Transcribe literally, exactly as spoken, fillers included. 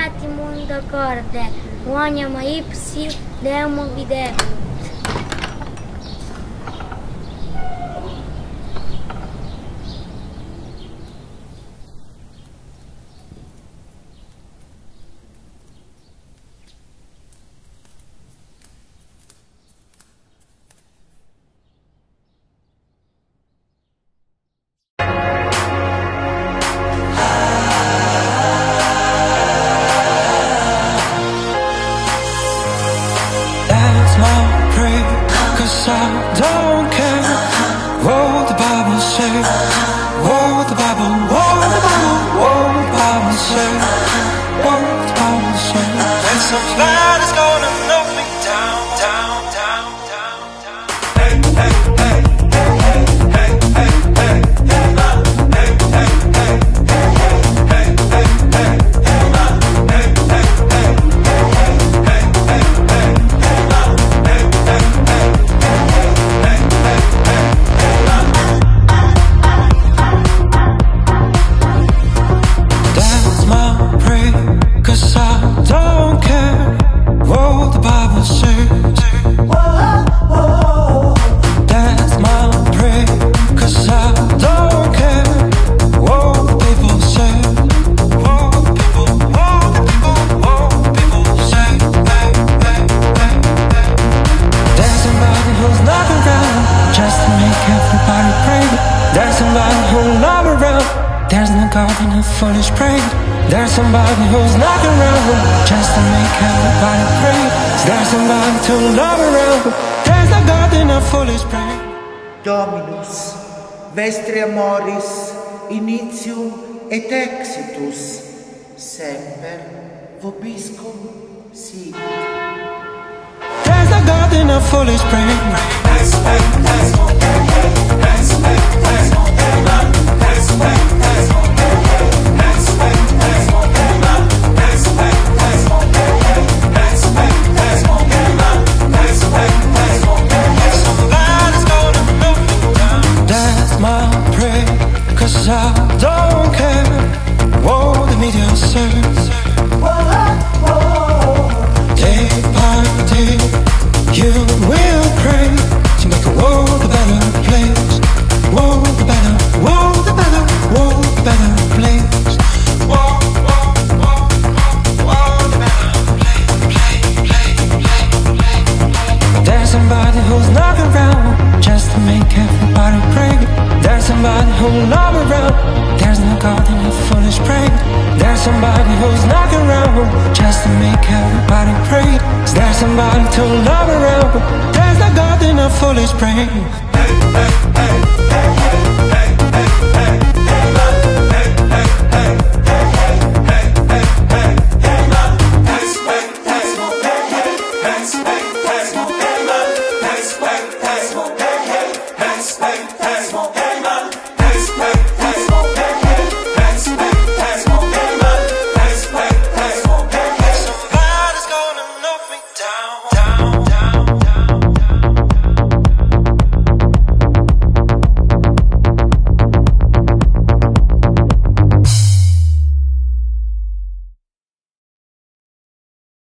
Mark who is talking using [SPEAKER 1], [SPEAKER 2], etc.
[SPEAKER 1] Mati mundo corde, uonia ipsi, demo videbit.
[SPEAKER 2] Foolish praise. There's somebody who's knocking around just to make everybody pray. There's somebody to love around. There's a God in a foolish praise.
[SPEAKER 3] Dominus, vestri amoris, initium et exitus, semper vobiscum sic.
[SPEAKER 2] There's a God in a foolish praise. I don't care what the media says. Day by day you will pray to make a world a better place. World a better, world a better, world a better place. World, world, world, world a better place, place, place, place, place. There's somebody who's knocking around just to make everybody pray. There's somebody who'll love around. There's no God in a foolish praise. There's somebody who's knocking around just to make everybody pray. There's somebody to love around. There's no God in a foolish praise.